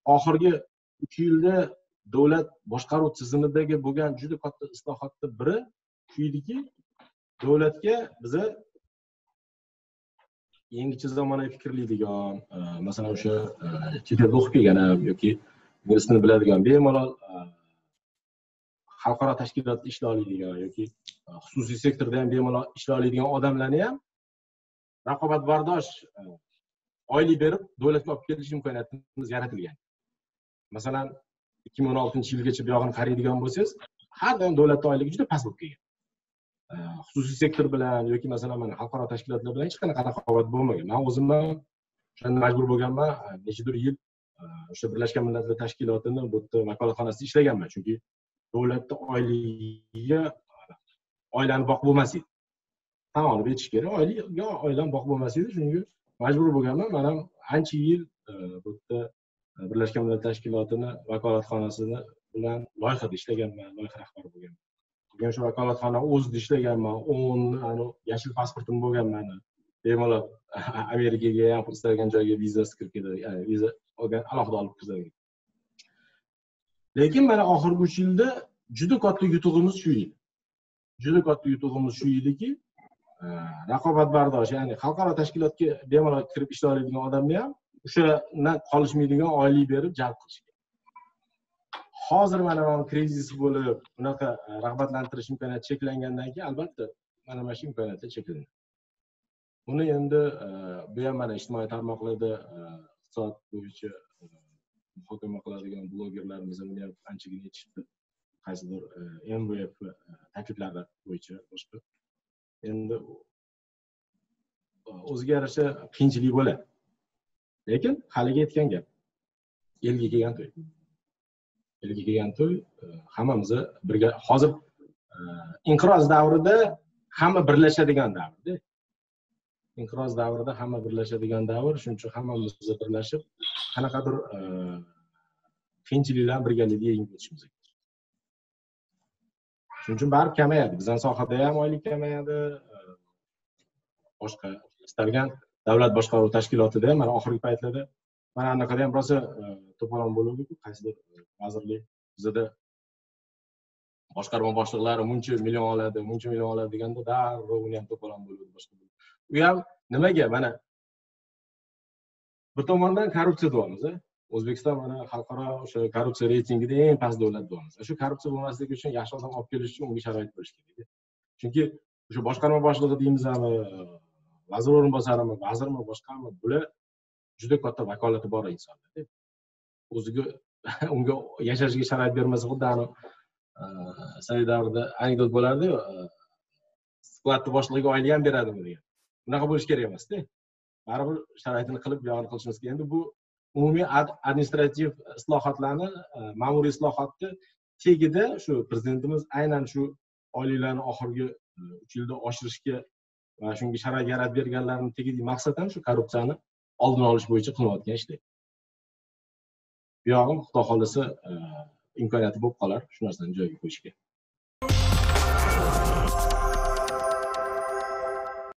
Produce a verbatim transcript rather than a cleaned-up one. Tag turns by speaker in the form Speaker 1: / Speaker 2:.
Speaker 1: oxirgi uch yilda davlat boshqaruv tizimidagi bo'lgan juda katta islohotning biri shu ediki, davlatga biza yangicha zamonaviy fikrlaydigan, masalan o'sha chet elda o'qib kelgan yoki ingliz tilini biladigan, bemalol xalqaro tashkilotda ishlay oladigan yoki xususiy sektorda ham bemalol ishlay oladigan odamlarni ham raqobatbardosh oylik berib davlatga olib kelish imkoniyatimiz yaratilgan. Masalan, ikki ming o'n oltinchi yilgacha bu yog'ini qaraydigan bo'lsangiz, har doim davlat oyligi juda past bo'lib kelgan. Xususiy sektor bilan yoki masalan mana xalqaro tashkilotlar bilan hech qanaqa raqobat bo'lmagan. Men o'zim ham o'shanda majbur bo'lganman, nechadir yil o'sha Birlashgan Millatlar Tashkilotining bu yerda vakolatxonasida ishlaganman, chunki davlatning oyligiga oylani boq bo'lmas edi. Tan olib aytish kerak, oyligiga oylani boq bo'lmas edi, chunki majbur bo'lganman. Men ham ancha yil bu yerda Birlashgan Millatlar Tashkilotining vakolatxonasida bilan loyihada ishlaganman, loyiha rahbari bo'lganman. Keyin shu vakolatxona o'zida ishlaganman, o'n anu yashil pasportim bo'lganman. Bemalol Amerikaga ham istalgan joyga vizasiz kirib ketadi, ya'ni viza olgan alohida olib kiradi. Lekin mana oxirgi uch yilda juda katta yutug'imiz shu edi. Juda katta yutug'imiz shu ediki, raqobatbardosh, ya'ni xalqaro tashkilotga bemalol kirib ishlay oladigan odamni ham o'shadan qolishmaydigan oylik berib jalb qilishgan. Hozir mana bu krizis bo'lib, bunaqa rag'batlantirish imkoniyati cheklangandan keyin albatta mana mana shu imkoniyatlar cheklanadi. Buni endi bu ham mana ijtimoiy tarmoqlarda iqtisod bo'yicha muhokama qiladigan blogerlarimiz ham anchagina yetishdi. Qaysidir M V F takliflari bo'yicha boshqa. Endi o'ziga yarasha qiyinchilik bo'ladi. Lekin haliga aytgan gap. Elga kelgan to'y. Elga kelgan to'y hammamiz birga hozir inqiroz davrida hamma birlashadigan davrda. Inqiroz davrida hamma birlashadigan davr, shuning uchun hammamiz birlashib qanaqadir qiyinchiliklarni birgalikda yengib o'tishimiz kerak. Shuning uchun baribir kamayadi. Bizning sohada ham oylik kamayadi. Boshqa istalgan davlat boshqaruv tashkilotida ham mana oxirgi paytlarda mana anaqada ham rosa to'polon bo'luvdi-ku, qaysidir vazirlik bizda boshqarma boshliqlari muncha million oladi, muncha million oladi deganda darrov uni ham to'polon bo'luvdi, boshqa bo'ldi. U ham nimaga? Mana bir tomondan korrupsiya deyapmiz. O'zbekiston mana xalqaro o'sha korrupsiya reytingida eng past davlat deyapmiz. Shu korrupsiya bo'lmasligi uchun yaxshi odam olib kelish uchun unga sharoit bo'lish kerak. Chunki o'sha boshqarma boshlig'i deymizmi, vazir o'rinbosarimi, vazirmi, boshqami, bular juda katta vakolati bor insonlar. O'ziga unga yashashiga sharoit bermasa, xuddi ana Sovet davrida anekdot bo'lardi-ku, skladni boshlig'iga oylik ham beradimi degan. Bunaqa bo'lish kerak emas-da. Baribir sharoitini qilib yog'ini qilishimiz kerak. Endi bu umumiy administrativ islohotlarni, ma'muriy islohotni tegida shu prezidentimiz aynan shu oyliklarni oxirgi uch yilda oshirishga va shunga sharoit yaratib berganlarning tegidagi maqsad ham shu korrupsiyani oldini olish bo'yicha qilayotgan ishlar. Bu yog'im xudo xolisa imkoniyati bo'lib qolar shu narsani joyiga qo'yishga.